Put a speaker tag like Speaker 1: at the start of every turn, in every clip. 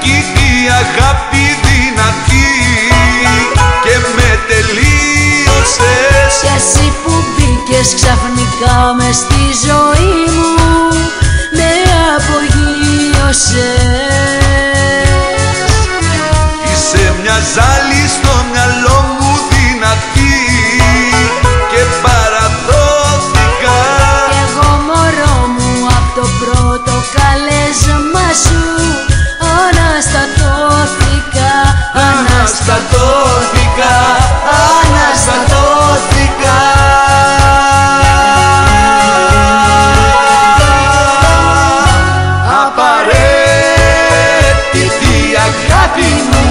Speaker 1: αυτή η αγάπη δυνατή και με τελείωσες.
Speaker 2: Κι εσύ που μπήκες ξαφνικά μες στη ζωή μου, με απογείωσες.
Speaker 1: Είσαι μια ζάλη στο μυαλό μου δυνατή και παραδόθηκα.
Speaker 2: Κι εγώ μωρό μου απ' το πρώτο καλέσμα σου αναστατώθηκα,
Speaker 1: Αναστατώθηκα, αναστατώθηκα. Απαραίτητη αγάπη μου,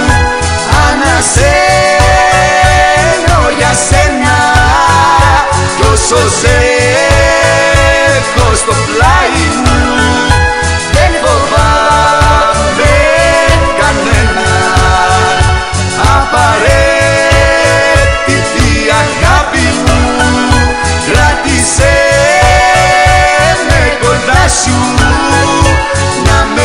Speaker 1: ανασένω για σένα κι όσο σε έχω στο πλάι μου δεν φοβάμαι κανένα. Απαραίτητη αγάπη μου, κράτησέ με κοντά σου, να με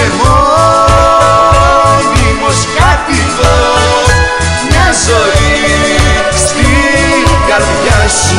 Speaker 1: μόνιμος κάτοικος, μια ζωή στην καρδιά σου.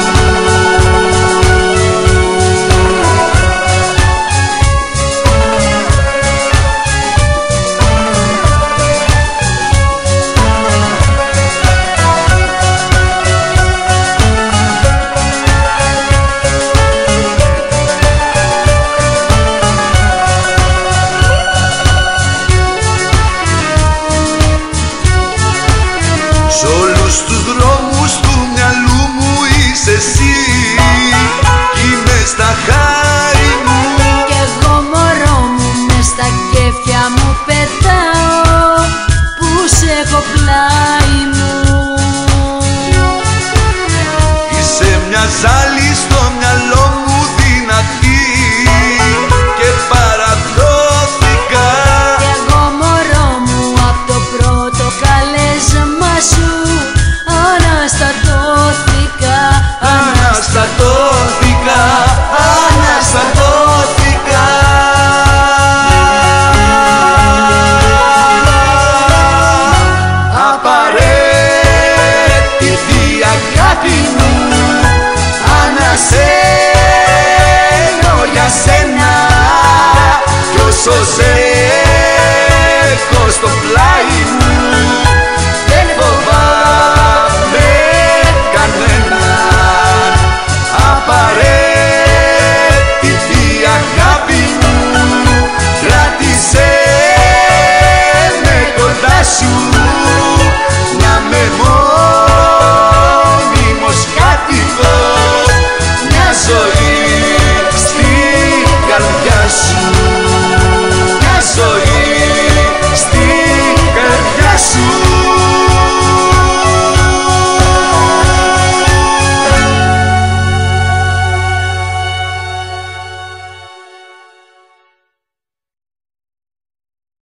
Speaker 1: Σ' όλους τους δρόμους του μυαλού μου είσαι εσύ κι είμαι στα χάρη μου.
Speaker 2: Κι εγώ μωρό μου μες στα κέφια μου πετάω που σε έχω πλάι μου.
Speaker 1: Είσαι μια ζάλη στο